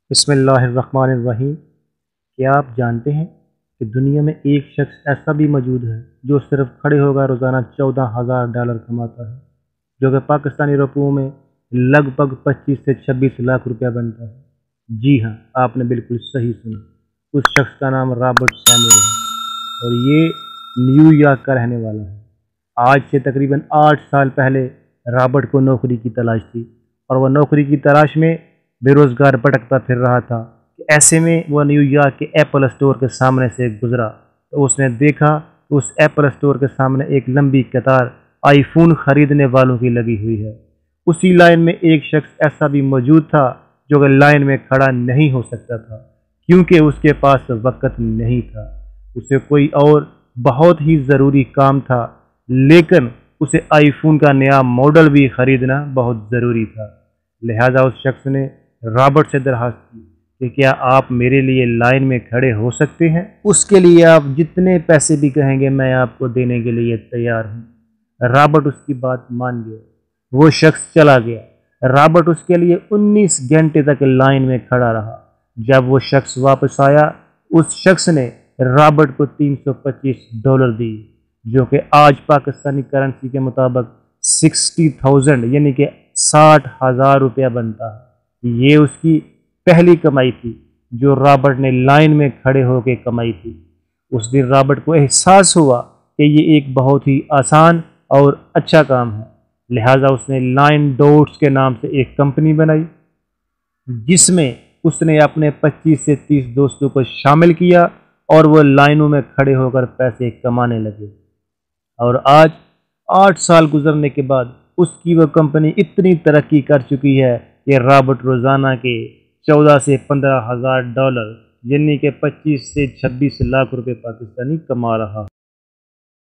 بسم اللہ الرحمن الرحیم۔ کیا آپ جانتے ہیں کہ دنیا میں ایک شخص ایسا بھی موجود ہے جو صرف کھڑے ہو کر روزانہ $14,000 کماتا ہے، جو کہ پاکستانی روپیوں میں لگ بھگ 25 سے 26 لاکھ روپیہ بنتا ہے؟ جی ہاں، آپ نے بالکل صحیح سنا۔ اس شخص کا نام رابرٹ سیموئل ہے اور یہ نیو یارک کا رہنے والا ہے۔ آج سے تقریباً 8 سال پہلے رابرٹ کو نوکری کی تلاش تھی اور وہ نوکری کی تلاش میں بے روزگار بھٹکتا پھر رہا تھا کہ ایسے میں وہ نیو یارک کے ایپل اسٹور کے سامنے سے گزرا تو اس نے دیکھا کہ اس ایپل اسٹور کے سامنے ایک لمبی قطار آئی فون خریدنے والوں کی لگی ہوئی ہے۔ اسی لائن میں ایک شخص ایسا بھی موجود تھا جو کہ لائن میں کھڑا نہیں ہو سکتا تھا کیونکہ اس کے پاس وقت نہیں تھا۔ اسے کوئی اور بہت ہی ضروری کام تھا، لیکن اسے آئی فون کا نیا ماڈل بھی خریدنا بہت ضروری تھا۔ لہذا اس شخص نے رابرٹ سے درخواست کی کہ کیا آپ میرے لیے لائن میں کھڑے ہو سکتے ہیں؟ اس کے لیے آپ جتنے پیسے بھی کہیں گے میں آپ کو دینے کے لیے تیار ہوں۔ رابرٹ اس کی بات مان گیا۔ وہ شخص چلا گیا۔ رابرٹ اس کے لیے 19 گھنٹے تک لائن میں کھڑا رہا۔ جب وہ شخص واپس آیا، اس شخص نے رابرٹ کو $325 دی، جو کہ آج پاکستانی کرنسی کے مطابق 60,000 یعنی کہ 60,000 روپیہ بنتا ہے۔ یہ اس کی پہلی کمائی تھی جو رابرٹ نے لائن میں کھڑے ہو کے کمائی تھی۔ اس دن رابرٹ کو احساس ہوا کہ یہ ایک بہت ہی آسان اور اچھا کام ہے، لہٰذا اس نے لائن ڈوٹس کے نام سے ایک کمپنی بنائی جس میں اس نے اپنے 25 سے 30 دوستوں کو شامل کیا اور وہ لائنوں میں کھڑے ہو کر پیسے کمانے لگے۔ اور آج 8 سال گزرنے کے بعد اس کی وہ کمپنی اتنی ترقی کر چکی ہے کہ رابرٹ روزانہ کے 14 سے 15,000 ڈالر یعنی کہ 25 سے 26 لاکھ روپے پاکستانی کما رہا ہے۔